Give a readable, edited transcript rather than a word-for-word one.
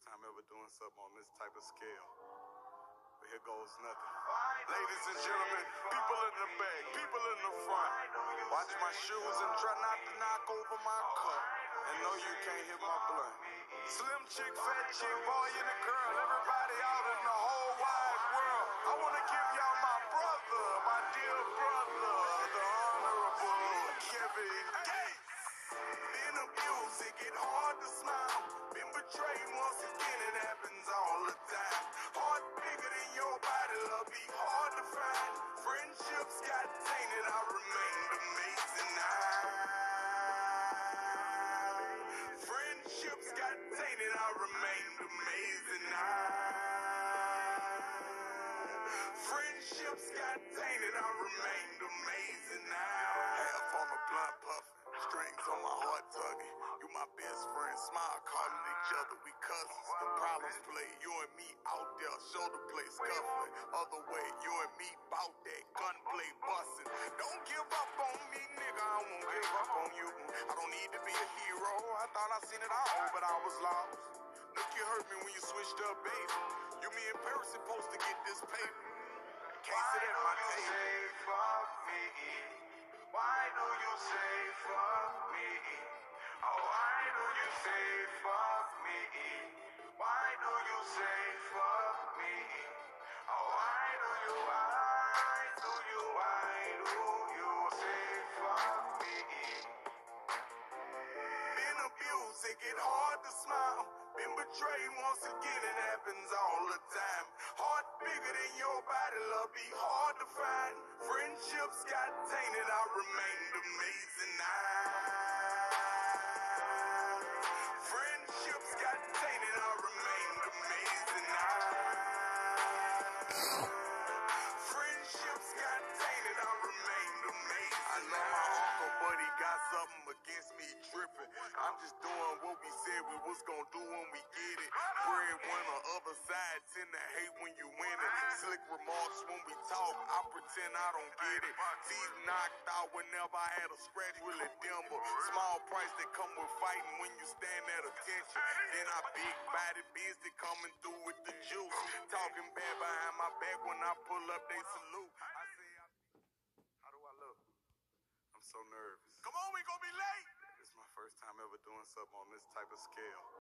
time ever doing something on this type of scale. But here goes nothing. Ladies and gentlemen, people in the back, people in the front, watch my shoes and try not to knock over my cup. And know you can't hit my blunt. Slim chick, fat chick, boy in the girl, everybody out in the whole wide world. I want to give y'all my brother, my dear brother, the Honorable Kevin Gates. Been abused, it get hard to smile. Been betrayed once again, it happens all the time. Heart bigger than your body, love be hard to find. Friendships got tainted, I remained amazing. Friendships got tainted, I remained amazing. Friendships got tainted, I remained amazing. Half on the blunt puffin', strings on my heart tugging. You my best friend, smile calling each other, we cousins. Problems play, you and me out there, shoulder play scuffling. Other way, you and me bout that gunplay bustin'. Don't give up on me, nigga, I won't give up on you. I don't need to be a hero, I thought I seen it all, but I was lost. Look, you hurt me when you switched up, baby. You, me, and Paris supposed to get this paper. Can't sit at my table. Say fuck me? Why do you say fuck me? Oh, why do you say fuck me? Why do you say fuck me? Oh, why do you say fuck me? Been abused, it get hard to smile. Been betrayed once again, it happens all the time. Heart bigger than your body, love be hard to find. Friendships got tainted, I remained amazing. Friendships got tainted, I remained amazing. Friendships got tainted, I remained amazing. I know my uncle, but he got something against me tripping. I'm just doing what we said we was gonna do when we get it. Breadwinner, other side tend to hate when you win it. Slick remarks when we talk, I pretend I don't get it. Teeth knocked out whenever I had a scratch, really dimple. Small price that come with fighting when you stand at attention. Then I big body busy coming through with the juice. Talking bad behind my back when I pull up, they salute. I say, how do I look? I'm so nervous. Come on, we gonna be late. This is my first time ever doing something on this type of scale.